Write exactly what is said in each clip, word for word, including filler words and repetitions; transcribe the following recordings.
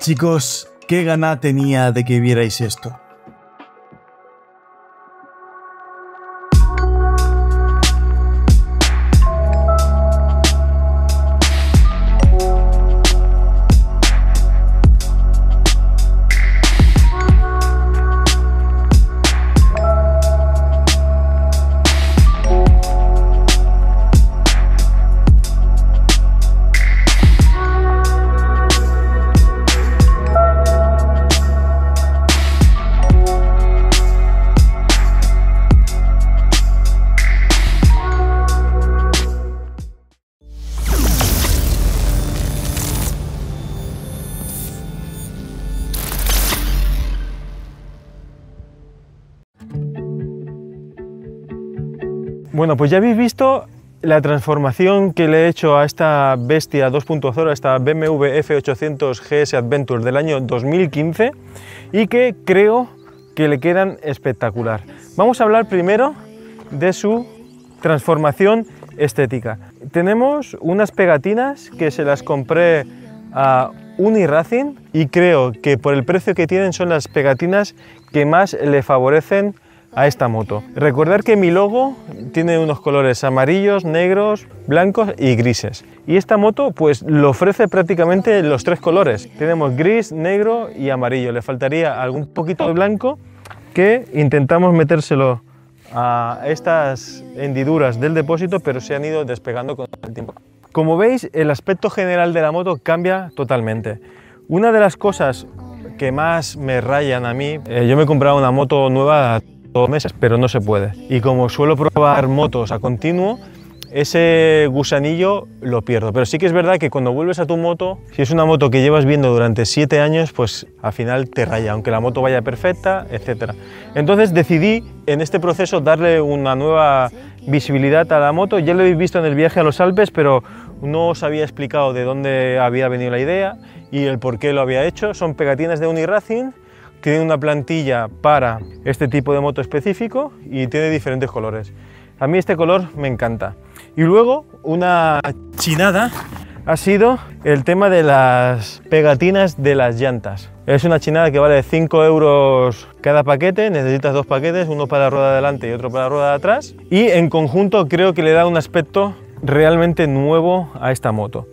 Chicos, qué gana tenía de que vierais esto. Bueno, pues ya habéis visto la transformación que le he hecho a esta bestia dos punto cero, a esta B M W F ochocientos G S Adventure del año dos mil quince, y que creo que le quedan espectacular. Vamos a hablar primero de su transformación estética. Tenemos unas pegatinas que se las compré a Uniracing y creo que por el precio que tienen son las pegatinas que más le favorecen a esta moto. Recordar que mi logo tiene unos colores amarillos, negros, blancos y grises. Y esta moto pues lo ofrece prácticamente los tres colores. Tenemos gris, negro y amarillo. Le faltaría algún poquito de blanco que intentamos metérselo a estas hendiduras del depósito, pero se han ido despegando con el tiempo. Como veis, el aspecto general de la moto cambia totalmente. Una de las cosas que más me rayan a mí, eh, yo me he comprado una moto nueva dos meses, pero no se puede. Y como suelo probar motos a continuo, ese gusanillo lo pierdo. Pero sí que es verdad que cuando vuelves a tu moto, si es una moto que llevas viendo durante siete años, pues al final te raya, aunque la moto vaya perfecta, etcétera. Entonces decidí en este proceso darle una nueva visibilidad a la moto. Ya lo habéis visto en el viaje a los Alpes, pero no os había explicado de dónde había venido la idea y el por qué lo había hecho. Son pegatinas de Uniracing. Tiene una plantilla para este tipo de moto específico y tiene diferentes colores. A mí este color me encanta. Y luego una chinada ha sido el tema de las pegatinas de las llantas. Es una chinada que vale cinco euros cada paquete, necesitas dos paquetes, uno para la rueda de delante y otro para la rueda de atrás. Y en conjunto creo que le da un aspecto realmente nuevo a esta moto.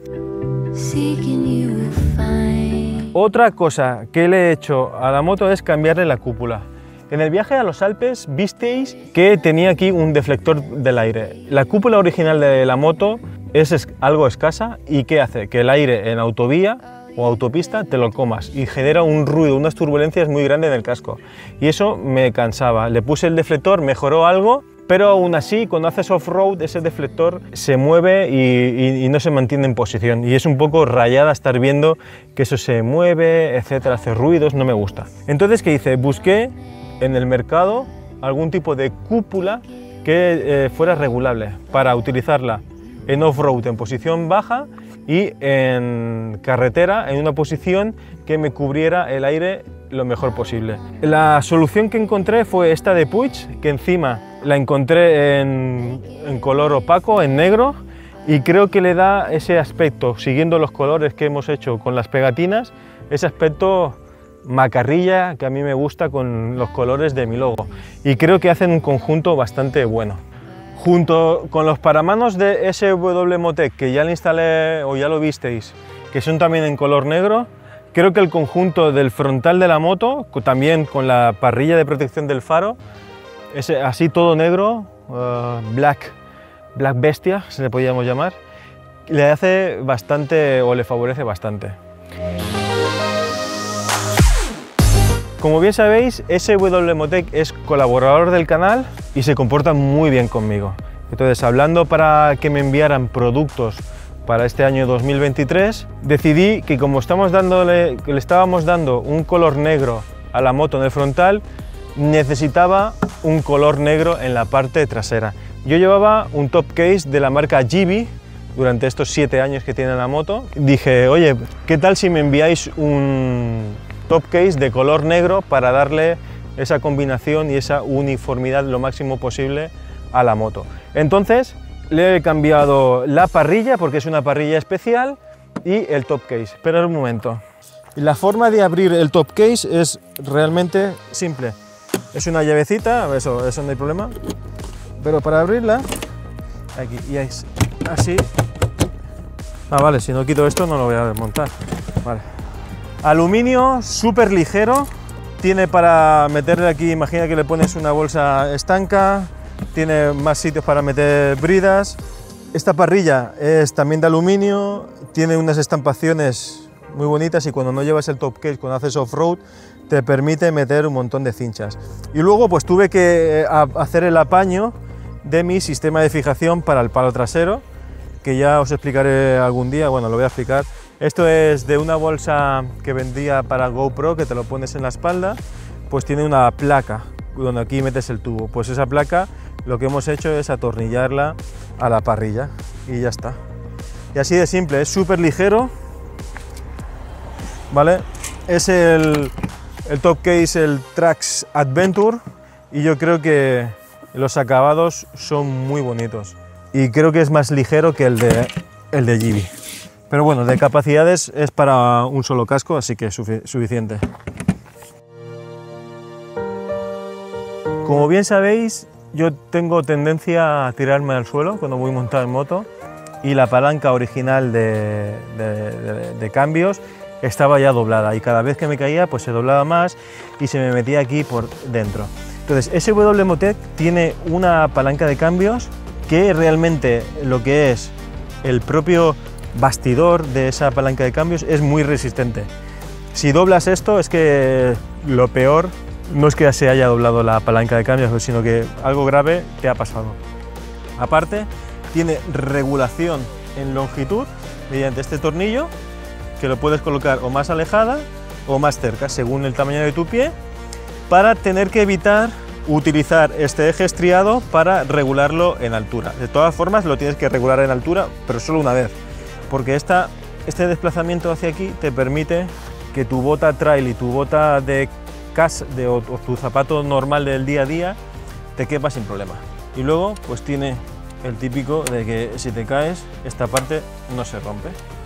Otra cosa que le he hecho a la moto es cambiarle la cúpula. En el viaje a los Alpes visteis que tenía aquí un deflector del aire. La cúpula original de la moto es algo escasa y ¿qué hace? Que el aire en autovía o autopista te lo comas y genera un ruido, unas turbulencias muy grandes en el casco. Y eso me cansaba. Le puse el deflector, mejoró algo, pero aún así cuando haces off-road ese deflector se mueve y, y, y no se mantiene en posición. Y es un poco rayada estar viendo que eso se mueve, etcétera, hace ruidos, no me gusta. Entonces, ¿qué hice? Busqué en el mercado algún tipo de cúpula que eh, fuera regulable para utilizarla en off-road en posición baja y en carretera en una posición que me cubriera el aire lo mejor posible. La solución que encontré fue esta de Puig, que encima la encontré en, en color opaco, en negro, y creo que le da ese aspecto, siguiendo los colores que hemos hecho con las pegatinas, ese aspecto macarrilla que a mí me gusta con los colores de mi logo, y creo que hacen un conjunto bastante bueno. Junto con los paramanos de S W Motec, que ya le instalé o ya lo visteis, que son también en color negro, creo que el conjunto del frontal de la moto, también con la parrilla de protección del faro, es así todo negro, uh, black, black bestia, se le podríamos llamar, le hace bastante o le favorece bastante. Como bien sabéis, S W Motec es colaborador del canal y se comporta muy bien conmigo. Entonces, hablando para que me enviaran productos para este año dos mil veintitrés, decidí que como estamos dándole, le estábamos dando un color negro a la moto en el frontal, necesitaba un color negro en la parte trasera. Yo llevaba un top case de la marca G B durante estos siete años que tiene la moto. Dije, oye, ¿qué tal si me enviáis un top case de color negro para darle esa combinación y esa uniformidad lo máximo posible a la moto? Entonces le he cambiado la parrilla porque es una parrilla especial y el top case. Esperad un momento. Y la forma de abrir el top case es realmente simple. Es una llavecita, eso, eso no hay problema. Pero para abrirla, aquí, y es así. Ah, vale, si no quito esto no lo voy a desmontar. Vale. Aluminio súper ligero. Tiene para meterle aquí, imagina que le pones una bolsa estanca. Tiene más sitios para meter bridas. Esta parrilla es también de aluminio. Tiene unas estampaciones muy bonitas y cuando no llevas el top case, cuando haces off-road, te permite meter un montón de cinchas. Y luego pues tuve que hacer el apaño de mi sistema de fijación para el palo trasero, que ya os explicaré algún día, bueno, lo voy a explicar. Esto es de una bolsa que vendía para GoPro, que te lo pones en la espalda, pues tiene una placa, donde aquí metes el tubo. Pues esa placa lo que hemos hecho es atornillarla a la parrilla y ya está. Y así de simple, es súper ligero, ¿vale? Es el, el top case, el Trax Adventure, y yo creo que los acabados son muy bonitos. Y creo que es más ligero que el de, el de Givi. Pero bueno, de capacidades es para un solo casco, así que es sufi suficiente. Como bien sabéis, yo tengo tendencia a tirarme al suelo cuando voy montado en moto, y la palanca original de, de, de, de cambios estaba ya doblada, y cada vez que me caía pues se doblaba más y se me metía aquí por dentro. Entonces S W Motec tiene una palanca de cambios que realmente lo que es el propio bastidor de esa palanca de cambios es muy resistente. Si doblas esto es que lo peor no es que se haya doblado la palanca de cambios, sino que algo grave te ha pasado. Aparte, tiene regulación en longitud mediante este tornillo, que lo puedes colocar o más alejada o más cerca, según el tamaño de tu pie, para tener que evitar utilizar este eje estriado para regularlo en altura. De todas formas, lo tienes que regular en altura, pero solo una vez, porque esta, este desplazamiento hacia aquí te permite que tu bota trail y tu bota de casa de, o, o tu zapato normal del día a día te quepa sin problema. Y luego pues tiene el típico de que si te caes, esta parte no se rompe.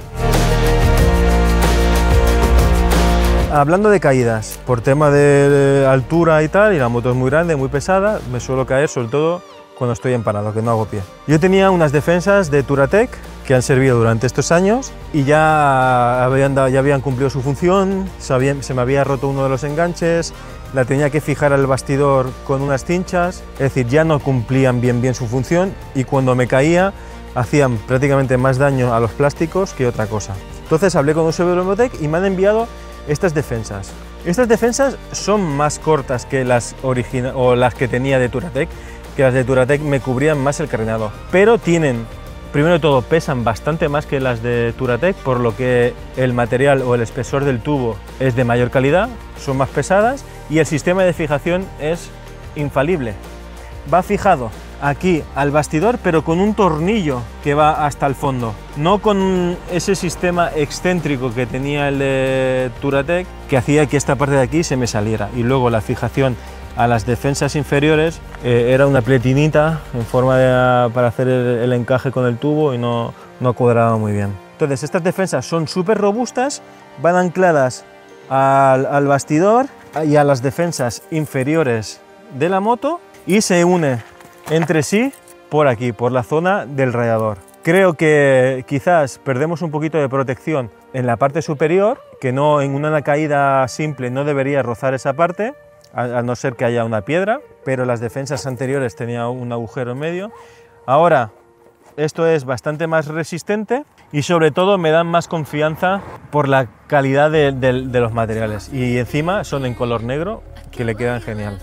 Hablando de caídas, por tema de altura y tal, y la moto es muy grande, muy pesada, me suelo caer sobre todo cuando estoy empanado, que no hago pie. Yo tenía unas defensas de Touratech que han servido durante estos años y ya habían, dado, ya habían cumplido su función, se, habían, se me había roto uno de los enganches, la tenía que fijar al bastidor con unas cinchas, es decir, ya no cumplían bien bien su función y cuando me caía hacían prácticamente más daño a los plásticos que otra cosa. Entonces hablé con S W Motec y me han enviado estas defensas. Estas defensas son más cortas que las, o las que tenía de Touratech, que las de Touratech me cubrían más el carenado, pero tienen, primero de todo, pesan bastante más que las de Touratech, por lo que el material o el espesor del tubo es de mayor calidad, son más pesadas y el sistema de fijación es infalible. Va fijado aquí al bastidor, pero con un tornillo que va hasta el fondo, no con ese sistema excéntrico que tenía el de Touratech, que hacía que esta parte de aquí se me saliera. Y luego la fijación a las defensas inferiores eh, era una pletinita en forma de, para hacer el, el encaje con el tubo y no, no cuadraba muy bien. Entonces estas defensas son súper robustas, van ancladas al, al bastidor y a las defensas inferiores de la moto y se une entre sí por aquí, por la zona del radiador. Creo que quizás perdemos un poquito de protección en la parte superior, que no en una caída simple no debería rozar esa parte, a no ser que haya una piedra, pero las defensas anteriores tenían un agujero en medio. Ahora esto es bastante más resistente y sobre todo me dan más confianza por la calidad de, de, de los materiales, y encima son en color negro, que le quedan genial.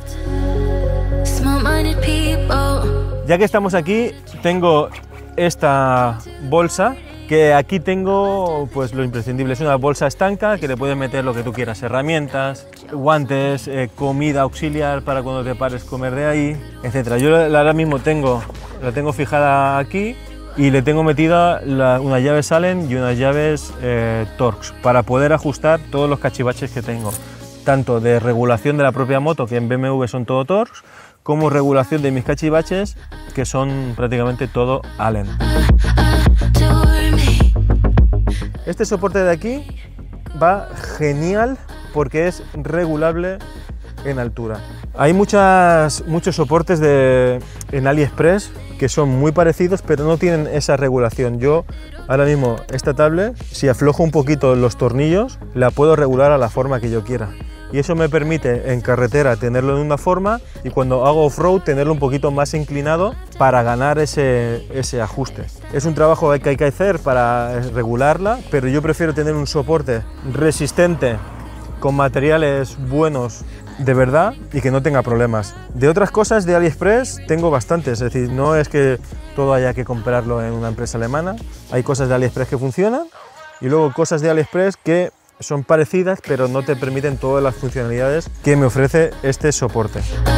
Ya que estamos aquí, tengo esta bolsa, que aquí tengo pues lo imprescindible. Es una bolsa estanca que le puedes meter lo que tú quieras, herramientas, guantes, eh, comida auxiliar para cuando te pares comer de ahí, etcétera. Yo ahora mismo tengo, la tengo fijada aquí y le tengo metida la, unas llaves Allen y unas llaves eh, Torx para poder ajustar todos los cachivaches que tengo, tanto de regulación de la propia moto, que en B M W son todo Torx, como regulación de mis cachivaches, que son prácticamente todo Allen. Este soporte de aquí va genial porque es regulable en altura. Hay muchas, muchos soportes de, en AliExpress que son muy parecidos, pero no tienen esa regulación. Yo ahora mismo esta tablet, si aflojo un poquito los tornillos, la puedo regular a la forma que yo quiera. Y eso me permite en carretera tenerlo en una forma y cuando hago off-road tenerlo un poquito más inclinado para ganar ese, ese ajuste. Es un trabajo que hay que hacer para regularla, pero yo prefiero tener un soporte resistente con materiales buenos de verdad y que no tenga problemas. De otras cosas de AliExpress tengo bastantes, es decir, no es que todo haya que comprarlo en una empresa alemana. Hay cosas de AliExpress que funcionan y luego cosas de AliExpress que son parecidas pero no te permiten todas las funcionalidades que me ofrece este soporte.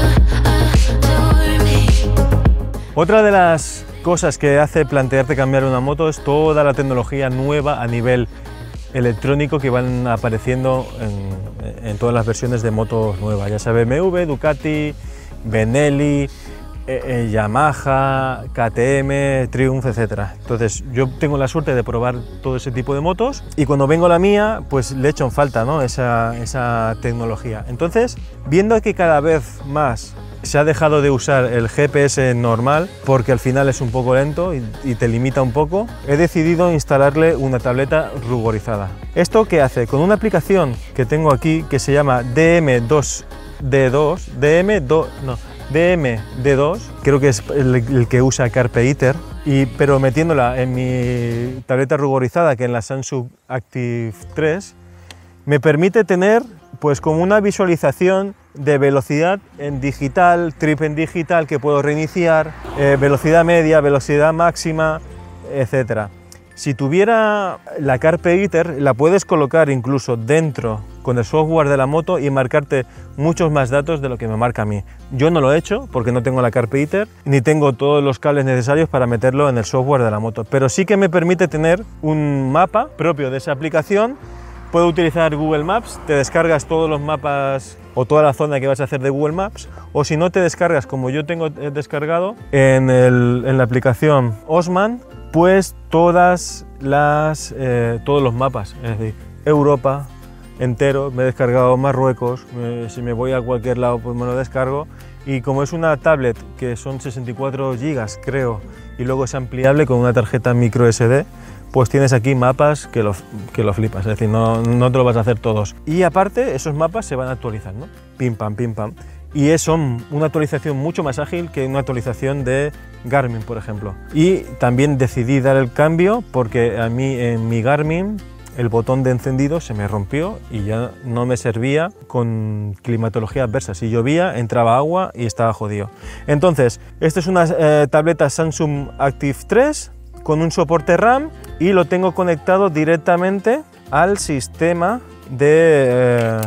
Otra de las cosas que hace plantearte cambiar una moto es toda la tecnología nueva a nivel electrónico que van apareciendo en, en todas las versiones de motos nuevas, ya sea B M W, Ducati, Benelli, eh, eh, Yamaha, K T M, Triumph, etcétera. Entonces yo tengo la suerte de probar todo ese tipo de motos y cuando vengo a la mía pues le echo en falta, ¿no? esa, esa tecnología. Entonces, viendo que cada vez más se ha dejado de usar el G P S normal porque al final es un poco lento y, y te limita un poco, he decidido instalarle una tableta ruborizada. ¿Esto qué hace? Con una aplicación que tengo aquí que se llama D M dos D dos, D M dos, no, D M D dos, creo que es el, el que usa CarPeiter, y, pero metiéndola en mi tableta ruborizada, que en la Samsung Active tres, me permite tener pues como una visualización de velocidad en digital, trip en digital que puedo reiniciar, eh, velocidad media, velocidad máxima, etcétera. Si tuviera la CarPeiter, la puedes colocar incluso dentro con el software de la moto y marcarte muchos más datos de lo que me marca a mí. Yo no lo he hecho porque no tengo la CarPeiter ni tengo todos los cables necesarios para meterlo en el software de la moto, pero sí que me permite tener un mapa propio de esa aplicación. Puedo utilizar Google Maps, te descargas todos los mapas o toda la zona que vas a hacer de Google Maps, o si no te descargas, como yo tengo descargado en, el, en la aplicación Osman, pues todas las, eh, todos los mapas, es decir, Europa entero, me he descargado Marruecos, me, si me voy a cualquier lado pues me lo descargo, y como es una tablet que son sesenta y cuatro gigas creo, y luego es ampliable con una tarjeta micro S D, pues tienes aquí mapas que lo, que lo flipas, es decir, no, no te lo vas a hacer todos. Y aparte, esos mapas se van actualizando, pim pam, pim pam. Y es una actualización mucho más ágil que una actualización de Garmin, por ejemplo. Y también decidí dar el cambio porque a mí en mi Garmin el botón de encendido se me rompió y ya no me servía con climatología adversa. Si llovía, entraba agua y estaba jodido. Entonces, esta es una eh, tableta Samsung Active tres con un soporte RAM y lo tengo conectado directamente al sistema de, eh,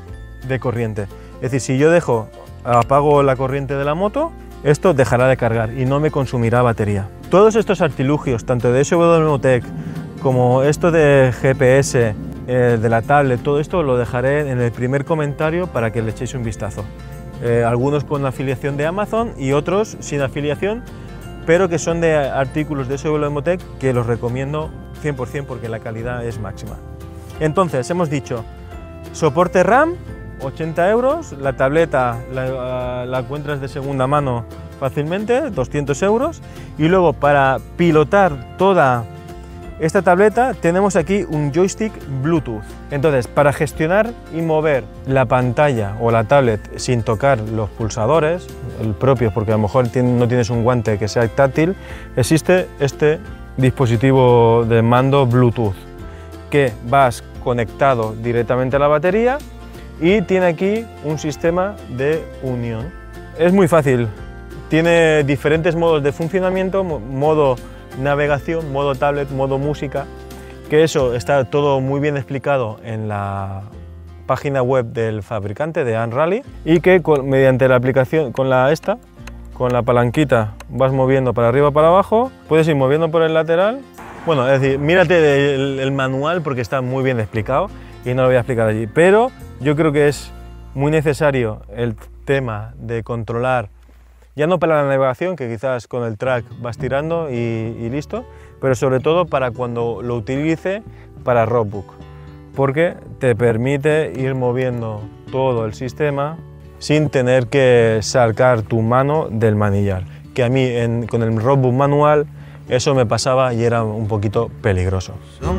de corriente. Es decir, si yo dejo, apago la corriente de la moto, esto dejará de cargar y no me consumirá batería. Todos estos artilugios, tanto de S W Tech como esto de G P S, eh, de la tablet, todo esto lo dejaré en el primer comentario para que le echéis un vistazo. Eh, algunos con afiliación de Amazon y otros sin afiliación, pero que son de artículos de S W Tech que los recomiendo cien por cien porque la calidad es máxima. Entonces, hemos dicho, soporte RAM, ochenta euros, la tableta la, la encuentras de segunda mano fácilmente, doscientos euros, y luego para pilotar toda esta tableta tenemos aquí un joystick Bluetooth. Entonces, para gestionar y mover la pantalla o la tablet sin tocar los pulsadores, el propio, porque a lo mejor no tienes un guante que sea táctil, existe este dispositivo de mando Bluetooth que vas conectado directamente a la batería y tiene aquí un sistema de unión. Es muy fácil, tiene diferentes modos de funcionamiento, modo navegación, modo tablet, modo música, que eso está todo muy bien explicado en la página web del fabricante de Unrally y que con, mediante la aplicación, con la esta, con la palanquita vas moviendo para arriba para abajo, puedes ir moviendo por el lateral. Bueno, es decir, mírate el, el manual porque está muy bien explicado y no lo voy a explicar allí, pero yo creo que es muy necesario el tema de controlar, ya no para la navegación, que quizás con el track vas tirando y, y listo, pero sobre todo para cuando lo utilice para roadbook, porque te permite ir moviendo todo el sistema sin tener que sacar tu mano del manillar, que a mí en, con el roadbook manual eso me pasaba y era un poquito peligroso.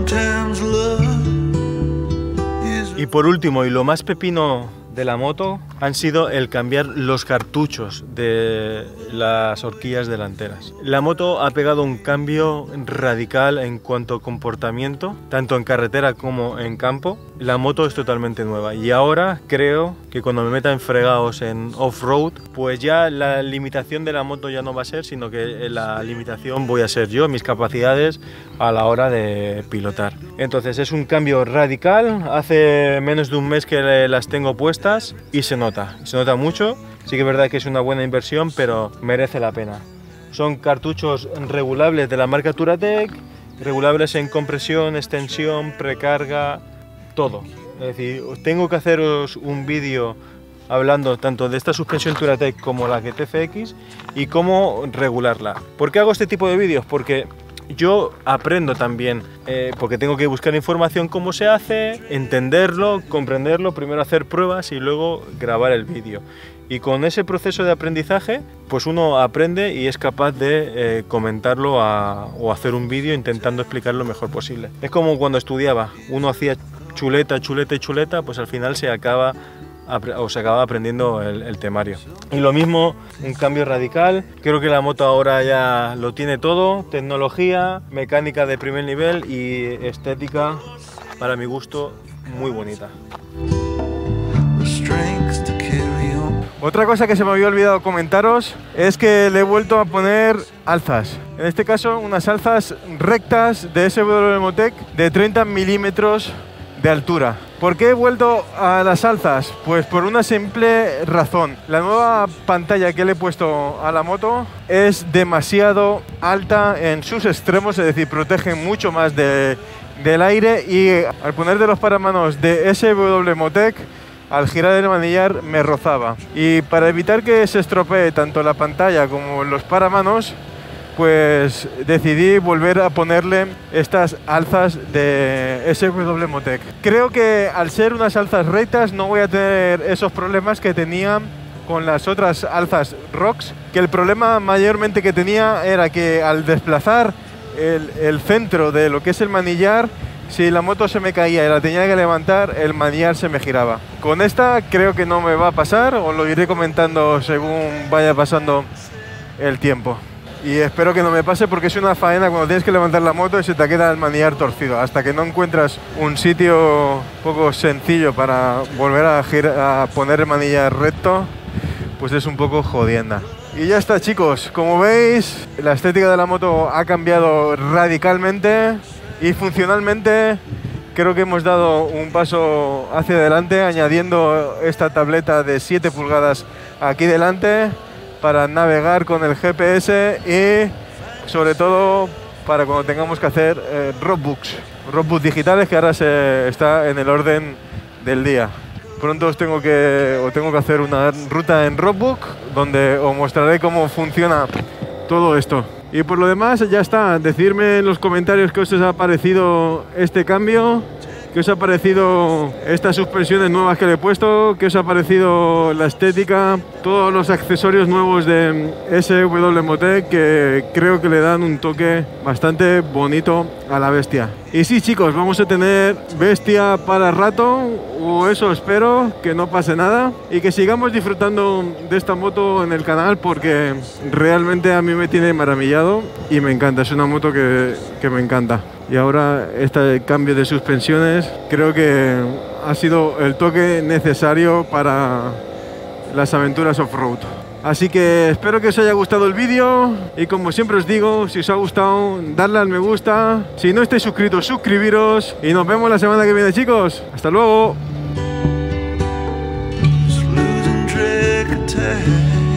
Y por último, y lo más pepino de la moto, han sido el cambiar los cartuchos de las horquillas delanteras. La moto ha pegado un cambio radical en cuanto a comportamiento, tanto en carretera como en campo. La moto es totalmente nueva y ahora creo que cuando me meta en fregados en off-road, pues ya la limitación de la moto ya no va a ser, sino que la limitación voy a ser yo, mis capacidades a la hora de pilotar. Entonces es un cambio radical, hace menos de un mes que las tengo puestas y se nota, se nota mucho. Sí que es verdad que es una buena inversión, pero merece la pena. Son cartuchos regulables de la marca Touratech, regulables en compresión, extensión, precarga, todo. Es decir, tengo que haceros un vídeo hablando tanto de esta suspensión Touratech como la T F X y cómo regularla. ¿Por qué hago este tipo de vídeos? Porque yo aprendo también, eh, porque tengo que buscar información cómo se hace, entenderlo, comprenderlo, primero hacer pruebas y luego grabar el vídeo. Y con ese proceso de aprendizaje, pues uno aprende y es capaz de eh, comentarlo a, o hacer un vídeo intentando explicar lo mejor posible. Es como cuando estudiaba, uno hacía chuleta, chuleta y chuleta, pues al final se acaba o se acaba aprendiendo el, el temario. Y lo mismo, un cambio radical. Creo que la moto ahora ya lo tiene todo: tecnología, mecánica de primer nivel y estética, para mi gusto, muy bonita. Otra cosa que se me había olvidado comentaros es que le he vuelto a poner alzas. En este caso, unas alzas rectas de S W Motec de treinta milímetros de altura. ¿Por qué he vuelto a las alzas? Pues por una simple razón. La nueva pantalla que le he puesto a la moto es demasiado alta en sus extremos, es decir, protege mucho más de, del aire, y al poner de los paramanos de S W Motec, al girar el manillar me rozaba. Y para evitar que se estropee tanto la pantalla como los paramanos, pues decidí volver a ponerle estas alzas de S W Motec. Creo que al ser unas alzas rectas no voy a tener esos problemas que tenía con las otras alzas ROX, que el problema mayormente que tenía era que al desplazar el, el centro de lo que es el manillar, si la moto se me caía y la tenía que levantar, el manillar se me giraba. Con esta creo que no me va a pasar, os lo iré comentando según vaya pasando el tiempo. Y espero que no me pase, porque es una faena cuando tienes que levantar la moto y se te queda el manillar torcido. Hasta que no encuentras un sitio un poco sencillo para volver a, girar, a poner el manillar recto, pues es un poco jodienda. Y ya está, chicos. Como veis, la estética de la moto ha cambiado radicalmente y funcionalmente creo que hemos dado un paso hacia adelante, añadiendo esta tableta de siete pulgadas aquí delante para navegar con el G P S y sobre todo para cuando tengamos que hacer eh, roadbooks, roadbooks digitales, que ahora se está en el orden del día. Pronto os tengo que, os tengo que hacer una ruta en roadbook donde os mostraré cómo funciona todo esto. Y por lo demás ya está, decidme en los comentarios qué os ha parecido este cambio, qué os ha parecido estas suspensiones nuevas que le he puesto, qué os ha parecido la estética, todos los accesorios nuevos de S W Motec, que creo que le dan un toque bastante bonito a la bestia. Y sí, chicos, vamos a tener bestia para rato, o eso espero, que no pase nada y que sigamos disfrutando de esta moto en el canal, porque realmente a mí me tiene maravillado y me encanta, es una moto que, que me encanta. Y ahora este cambio de suspensiones creo que ha sido el toque necesario para las aventuras off-road. Así que espero que os haya gustado el vídeo y, como siempre os digo, si os ha gustado, darle al me gusta. Si no estáis suscritos, suscribiros y nos vemos la semana que viene, chicos. Hasta luego.